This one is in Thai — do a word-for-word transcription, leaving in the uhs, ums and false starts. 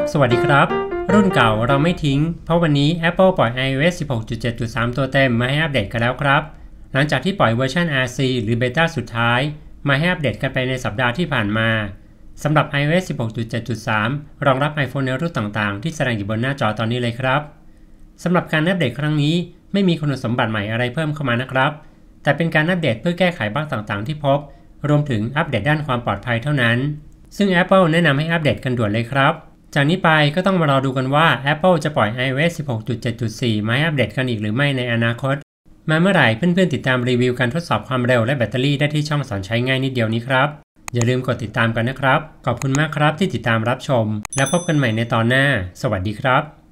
สวัสดีครับรุ่นเก่าเราไม่ทิ้งเพราะวันนี้ Apple ปล่อย iOS สิบหกจุดเจ็ดจุดสาม ตัวเต็มมาให้อัปเดตกันแล้วครับหลังจากที่ปล่อยเวอร์ชัน อาร์ ซี หรือเบต้าสุดท้ายมาให้อัปเดตกันไปในสัปดาห์ที่ผ่านมาสำหรับ iOS สิบหกจุดเจ็ดจุดสาม รองรับ iPhone ในรุ่นต่างๆที่แสดงอยู่บนหน้าจอตอนนี้เลยครับสำหรับการอัปเดตครั้งนี้ไม่มีคุณสมบัติใหม่อะไรเพิ่มเข้ามานะครับแต่เป็นการอัปเดตเพื่อแก้ไขบั๊กต่างๆที่พบรวมถึงอัปเดตด้านความปลอดภัยเท่านั้นซึ่ง Apple แนะนำให้อัปเดตกันด่วนเลยครับจากนี้ไปก็ต้องมารอดูกันว่า Apple จะปล่อย iOS สิบหกจุดเจ็ดจุดสี่ มาให้อัปเดตกันอีกหรือไม่ในอนาคตมาเมื่อไหร่เพื่อนๆติดตามรีวิวการทดสอบความเร็วและแบตเตอรี่ได้ที่ช่องสอนใช้ง่ายนิดเดียวนี้ครับอย่าลืมกดติดตามกันนะครับขอบคุณมากครับที่ติดตามรับชมแล้วพบกันใหม่ในตอนหน้าสวัสดีครับ